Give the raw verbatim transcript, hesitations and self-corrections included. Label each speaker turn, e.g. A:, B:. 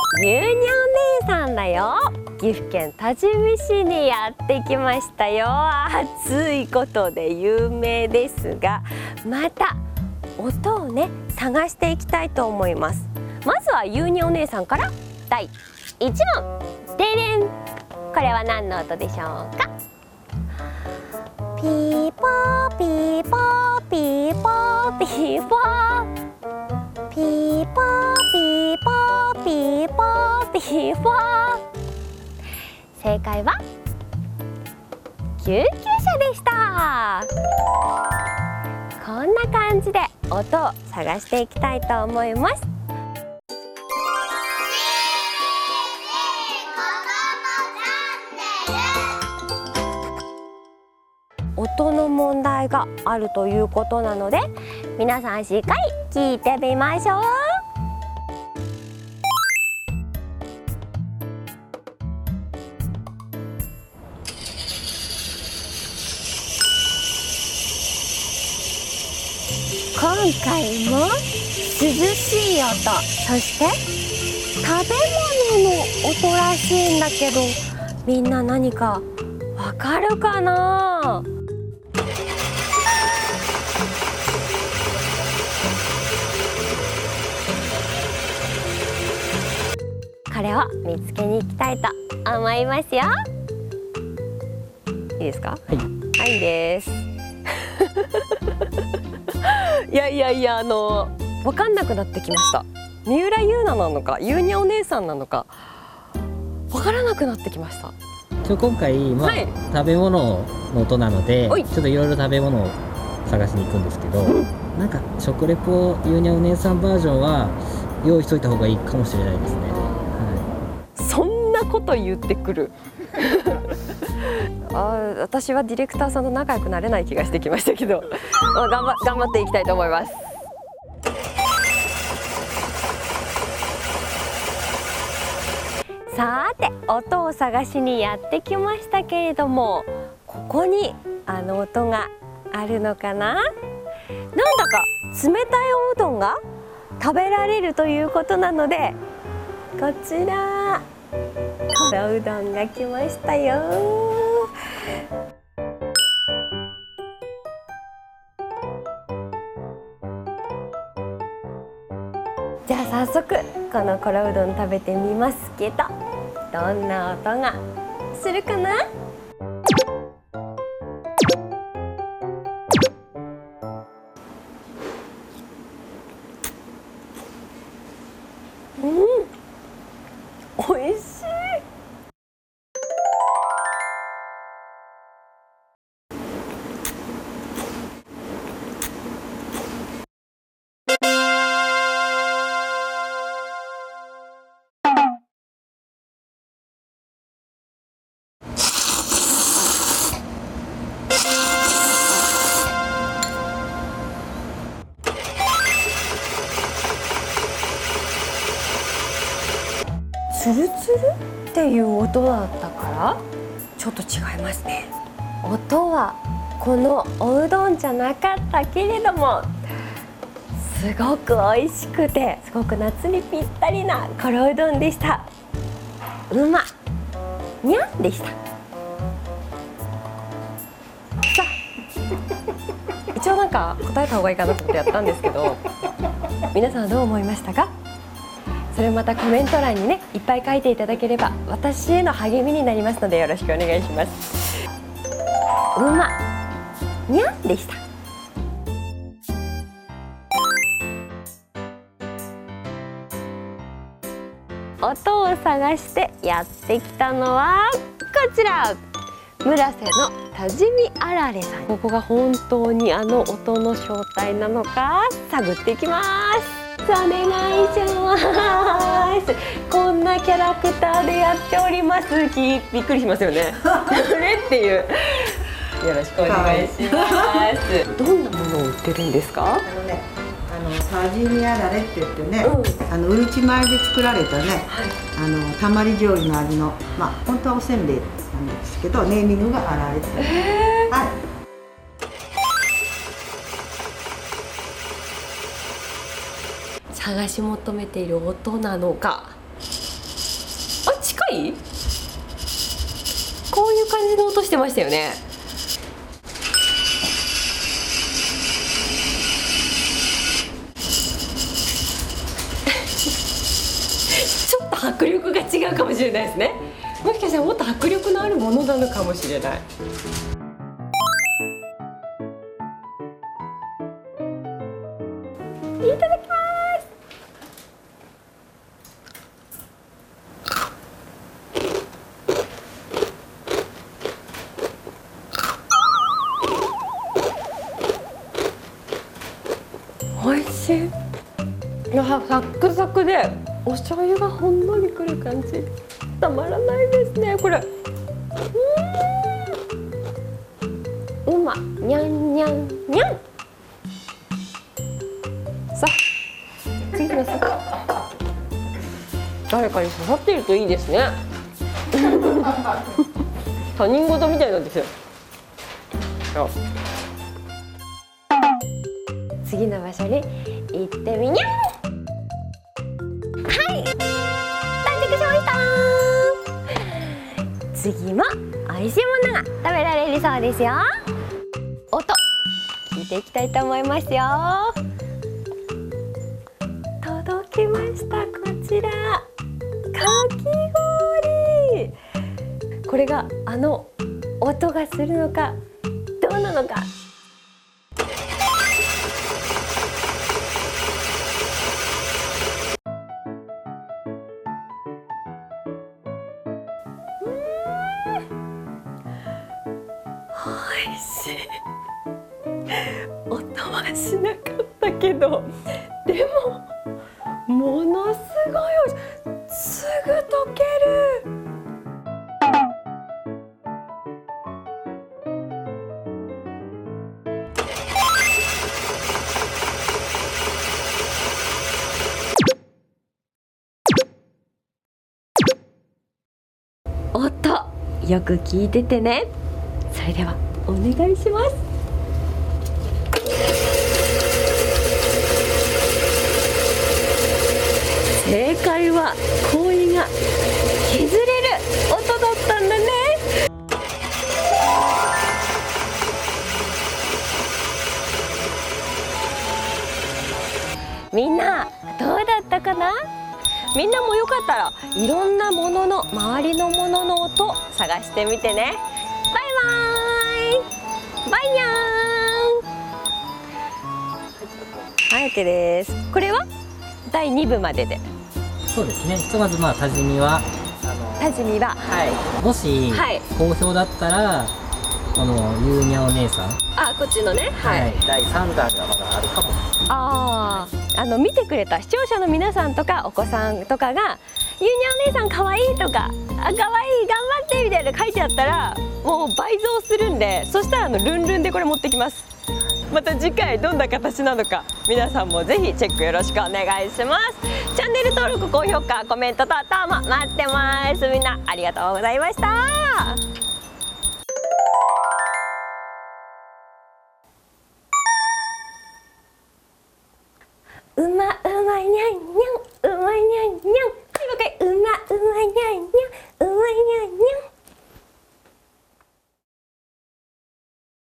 A: ゆうにゃお姉さんだよ。岐阜県多治見市にやってきましたよ。暑いことで有名ですが、また音をね探していきたいと思います。まずはゆうにゃお姉さんからだいいちもん。でれん。これは何の音でしょうか？ピーポーピーポーピーポーピーポーピーポーピーポーピーポーピーポー。正解は救急車でした。こんな感じで音を探していきたいと思います。音の問題があるということなので、皆さんしっかり聞いてみましょう。今回も涼しい音、そして食べ物の音らしいんだけど、みんな何かわかるかな？これを見つけに行きたいと思いますよ。いいですか？
B: はい。
A: はいです。いやいやいや、あの分かんなくなってきました。三浦優奈なのか、ゆうにゃお姉さんなのか、分からなくなってきました。
B: 今日今回、まあ
A: はい、
B: 食べ物の音なので、
A: おい
B: ちょっといろいろ食べ物を探しに行くんですけど、うん、なんか食レポゆうにゃお姉さんバージョンは用意しといた方がいいかもしれないですね。
A: はい、そんなこと言ってくる。あ、私はディレクターさんと仲良くなれない気がしてきましたけど、まあ、頑張頑張っていきたいと思います。さて、音を探しにやってきましたけれども、ここにあの音があるのかな？なんだか冷たいおうどんが食べられるということなので、こちら黒うどんが来ましたよ。じゃあ早速この黒うどん食べてみますけど、どんな音がするかな？うん、美味しい。ツルツルっていう音だったからちょっと違いますね。音はこのおうどんじゃなかったけれども、すごく美味しくてすごく夏にぴったりな黒うどんでした。うまにゃんでした。さあ一応なんか答えた方がいいかなと思ってやったんですけど、皆さんどう思いましたか？それまたコメント欄にねいっぱい書いていただければ私への励みになりますのでよろしくお願いします。うまにゃんでした。音を探してやってきたのはこちら、村瀬の多治見あられさん。ここが本当にあの音の正体なのか探っていきます。お願いします。こんなキャラクターでやっております。きびっくりしますよね。あれっていう。よろしくお願いします。どんなものを売ってるんですか？
C: あのね、あの多治見あられって言ってね、うん、あのうるち米で作られたね、はい、あのたまり醤油の味の、まあ本当はおせんべいなんですけど、ネーミングがあられって。はい。
A: 探し求めている音なのか、 いこういう感じの音してましたよね。ちょっと迫力が違うかもしれないですね。もしかしたらもっと迫力のあるものなのかもしれない。いただきます。おいしい。いや、サックサクでお醤油がほんのりくる感じ、たまらないですねこれ。うーん、うまにゃんにゃんにゃん。さあ次ください。誰かに刺さっているといいですね。他人事みたいなんですよ。次の場所に行ってみにゃん。はい、到着しました。次も美味しいものが食べられるそうですよ。音聞いていきたいと思いますよ。届きました、こちらかき氷。これがあの音がするのかどうなのか。おいしい。音はしなかったけど、でもものすごいおいしい。すぐ溶ける。音よく聞いててね。それではお願いします。正解は氷が削れる音だったんだね。みんなどうだったかな。みんなもよかったらいろんなものの周りのものの音探してみてね。バイバーイ。バイニャーン。はい、 OK です。これはだいに部までで。
B: そうですね。ひとまずまあ多治見はあの
A: 多治見は、
B: はい、もし、はい、好評だったらこのゆうにゃお姉さん、
A: あ、こっちのね、はい、
B: はい、だいさんだんがまだあるかも。
A: ああ、あの見てくれた視聴者の皆さんとかお子さんとかが「ゆうにゃお姉さんかわいい」とか「あ、かわいい、頑張って」みたいな書いてあったらもう倍増するんで、そしたらあのルンルンでこれ持ってきます。また次回どんな形なのか皆さんもぜひチェックよろしくお願いします。チャンネル登録、高評価、コメントとどうも待ってます。みんなありがとうございました。うま